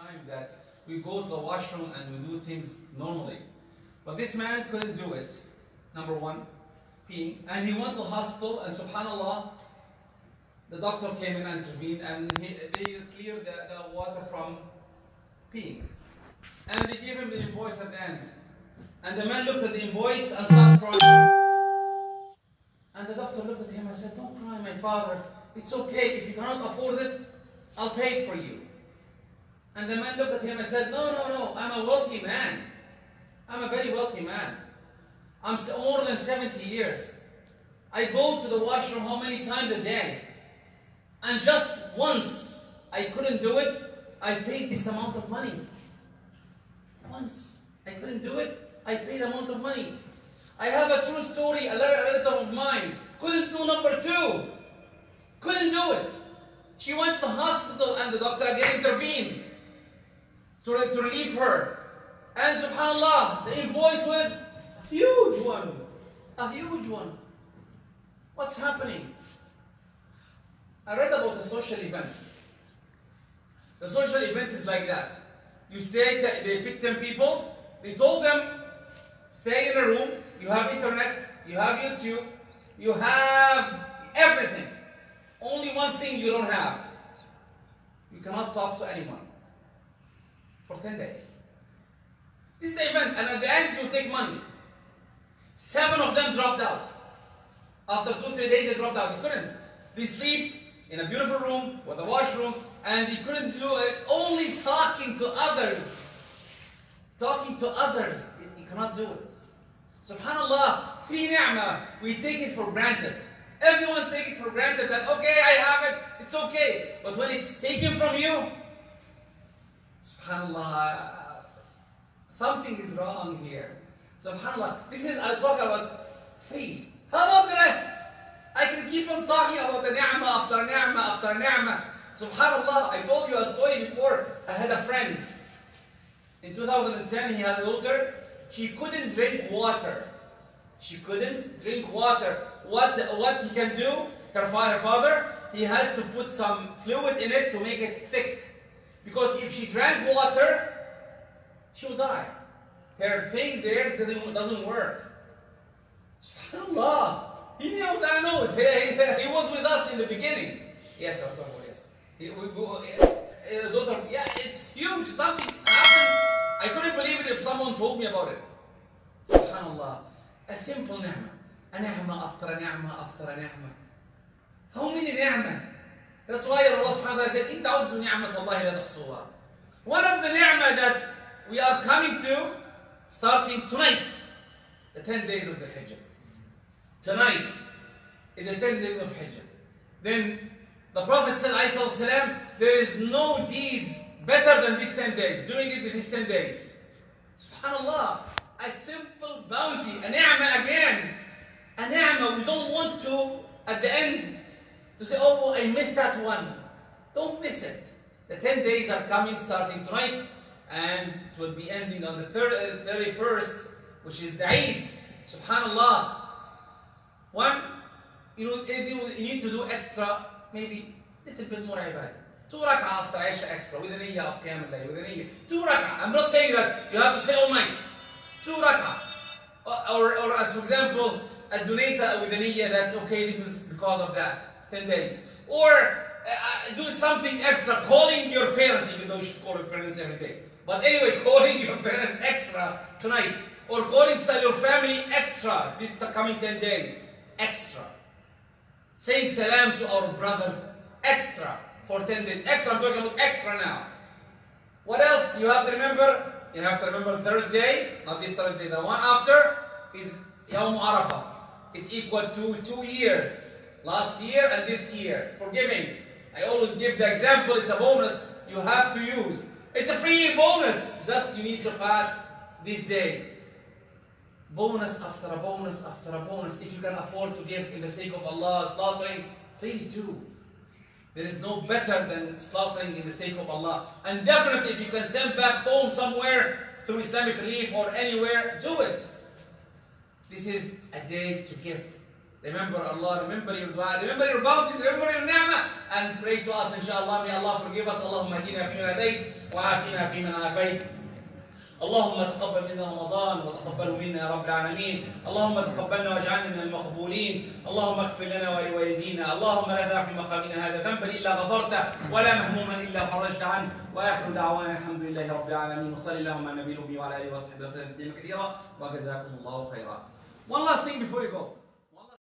times that we go to the washroom and we do things normally. But this man couldn't do it. Number one, peeing. And he went to the hospital, and subhanAllah, the doctor came in and intervened, and they cleared the water from peeing. And they gave him the invoice at the end. And the man looked at the invoice and started crying. And the doctor looked at him and said, "Don't cry, my father. It's okay. If you cannot afford it, I'll pay it for you." And the man looked at him and said, "No, no, no. I'm a wealthy man. I'm a very wealthy man. I'm more than 70 years. I go to the washroom how many times a day? And just once I couldn't do it, I paid this amount of money. Once I couldn't do it, I paid amount of money. I have a true story, a relative of mine couldn't do number two. Couldn't do it. She went to the hospital and the doctor again intervened to relieve her. And subhanAllah, the invoice was a huge one. A huge one. What's happening? I read about a social event. The social event is like that. You stay, they pick 10 people, they told them, stay in a room, you have internet, you have YouTube, you have everything. Only one thing you don't have. You cannot talk to anyone. For 10 days. This is the event, and at the end you take money. 7 of them dropped out. After 2-3 days they dropped out. They couldn't. They sleep in a beautiful room with a washroom, and they couldn't do it. Only talking to others. Talking to others. You cannot do it. Subhanallah, fi ni'mah, we take it for granted. Everyone take it for granted that, okay, I have it, it's okay. But when it's taken from you, subhanallah, something is wrong here. Subhanallah, this is, I'll talk about free. How about the rest? I can keep on talking about the ni'mah after ni'mah after ni'mah. Subhanallah, I told you a story before. I had a friend. In 2010, he had a daughter. She couldn't drink water. She couldn't drink water. What he can do, her father, he has to put some fluid in it to make it thick. Because if she drank water, she'll die. Her thing there doesn't work. SubhanAllah. He knew that I know it. He was with us in the beginning. Yes, of course, yes. The daughter, yeah, it's huge. Something happened. I couldn't believe it if someone told me about it. SubhanAllah. A simple ni'mah. A ni'mah after a ni'mah after a ni'mah. How many ni'mah? That's why Allah subhanahu wa ta'ala said, إِن تَعُدُّوا نِعْمَةَ اللَّهِ لَا تُحْصُوهَا. One of the ni'mah that we are coming to, starting tonight, the 10 days of the Hijjah. Tonight, in the 10 days of Hijjah. Then the Prophet said, ﷺ, there is no deeds better than these 10 days. Doing it with these 10 days. SubhanAllah, a simple bounty, a ni'mah again. A ni'mah, we don't want to, at the end, to say, oh, I missed that one. Don't miss it. The 10 days are coming starting tonight, and it will be ending on the 31st, which is the Eid. SubhanAllah. One, you need to do extra, maybe a little bit more ibadah. 2 rak'ah after Aisha extra, with a niyyah of Qiyam al-Layl, with a niyyah. 2 rak'ah. I'm not saying that you have to say all night. 2 rak'ah. Or as for example, a donata with a niyyah that, okay, this is because of that. 10 days. Or do something extra, calling your parents, even though you should call your parents every day. But anyway, calling your parents extra tonight. Or calling your family extra this coming 10 days. Extra. Saying salam to our brothers extra for 10 days. Extra, I'm talking about extra now. What else you have to remember? You have to remember Thursday, not this Thursday, the one after, is Yawm Arafah. It's equal to 2 years. Last year and this year. Forgiving. I always give the example, it's a bonus you have to use. It's a free bonus. Just you need to fast this day. Bonus after a bonus after a bonus. If you can afford to give in the sake of Allah, slaughtering, please do. There is no better than slaughtering in the sake of Allah. And definitely if you can send back home somewhere through Islamic Relief or anywhere, do it. This is a day to give. Remember Allah, remember your dua, remember your bounties, remember your ni'mah, and pray to us, inshallah. May Allah forgive us. Allahumma atina fi man hadayt, wa afina fi man afayt. اللهم تقبل منا رمضان وتقبله منا يا رب العالمين. اللهم تقبلنا واجعلنا من المقبولين. اللهم اغفر لنا ولوالدينا. اللهم لا تدع في مقامنا هذا ذنبا الا غفرته ولا مهموما الا فرجت عنه. واخر دعوانا الحمد لله رب العالمين. وصلي اللهم على النبي الامي وعلى اله وصحبه وسلم تسليما كثيرا وجزاكم الله خيرا. One last thing before you go.